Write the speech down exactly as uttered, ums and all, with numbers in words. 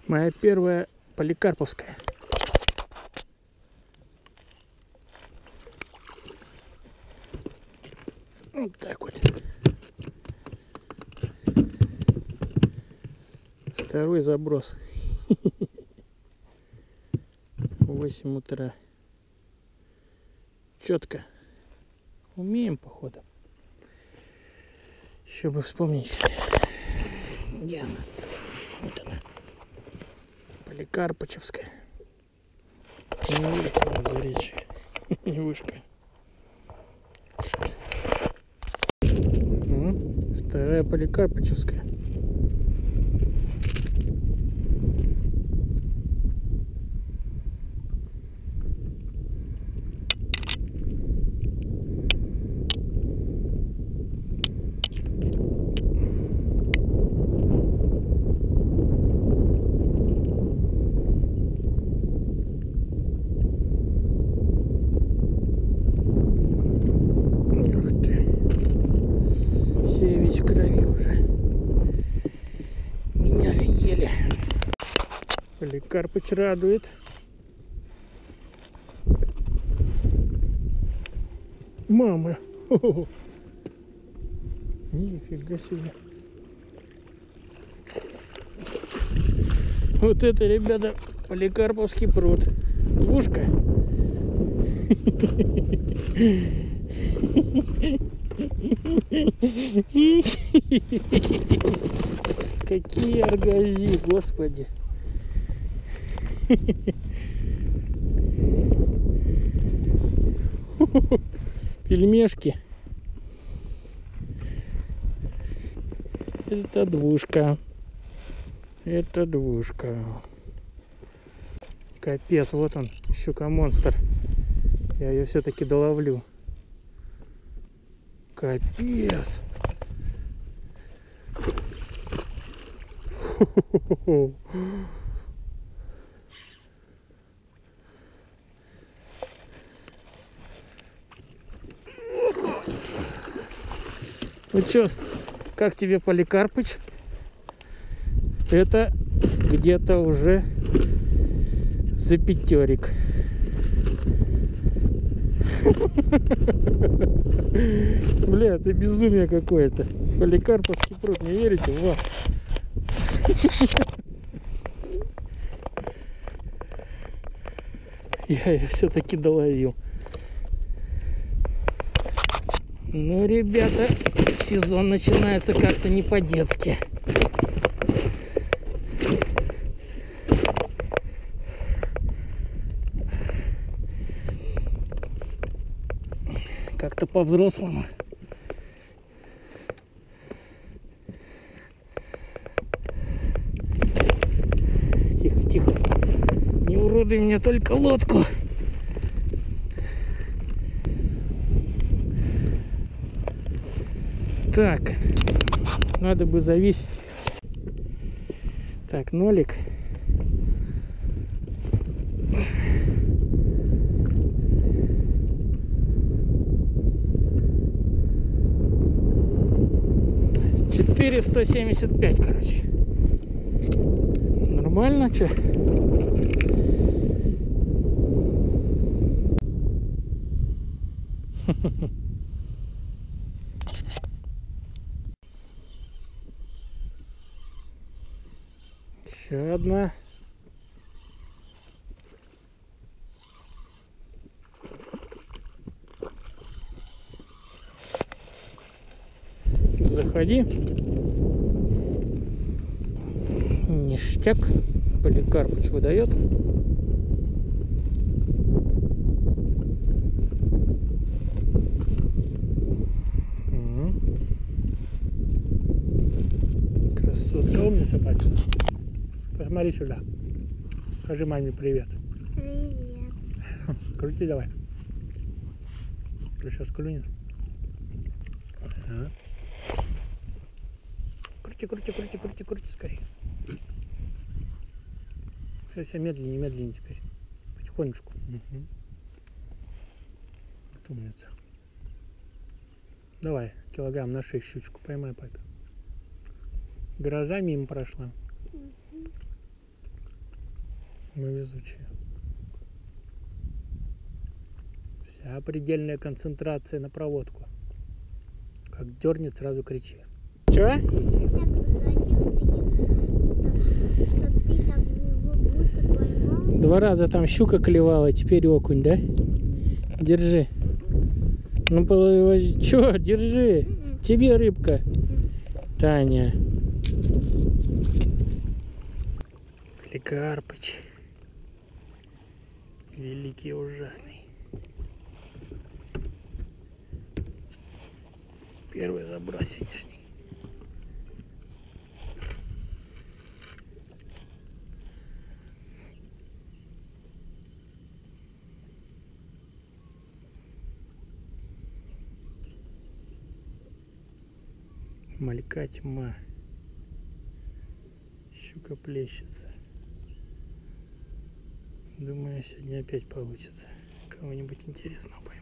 Моя первая поликарповская. Вот так вот. Второй заброс. восемь утра. Четко. Умеем, походу. Еще бы вспомнить. Где она? Вот она. Поликарпычевская. Не вылетела за речи. И вышка. Ну, вторая поликарпычевская. Поликарпыч радует. Мама! О-о-о. Нифига себе! Вот это, ребята, поликарповский пруд. Двушка. Какие аргази, господи! Пельмешки. Это двушка. Это двушка. Капец, вот он, щука-монстр. Я ее все-таки доловлю. Капец. Ну чё, как тебе, Поликарпыч? Это где-то уже за пятерик. Бля, это безумие какое-то. Поликарповский пруд, не верите? Во. Я ее все-таки доловил. Ну, ребята, сезон начинается как-то не по-детски. Как-то по-взрослому. Тихо, тихо. Не уродуй мне только лодку. Так, надо бы завесить. Так, нолик. четыреста семьдесят пять, короче. Нормально, че? Еще одна. Заходи. Ништяк. Поликарпыч выдает. Красотка, умница, пальчик. Посмотри сюда. Скажи маме привет. Привет. Крути давай. Ты сейчас клюнешь. Ага. Крути, крути, крути, крути, крути скорее. Все, все, медленнее, медленнее теперь. Потихонечку. Угу. Вот умница. Давай, килограмм на шесть щучку поймай, папа. Гроза мимо прошла. Угу. Мы везучие. Вся предельная концентрация на проводку. Как дернет, сразу кричи. Чё? Два раза там щука клевала, теперь окунь, да? Держи. Ну, чё, держи. Тебе рыбка. Таня. Поликарпыч. Великий и ужасный. Первый заброс сегодняшний. Малька тьма. Щука плещется. Думаю, сегодня опять получится. Кого-нибудь интересного поймать.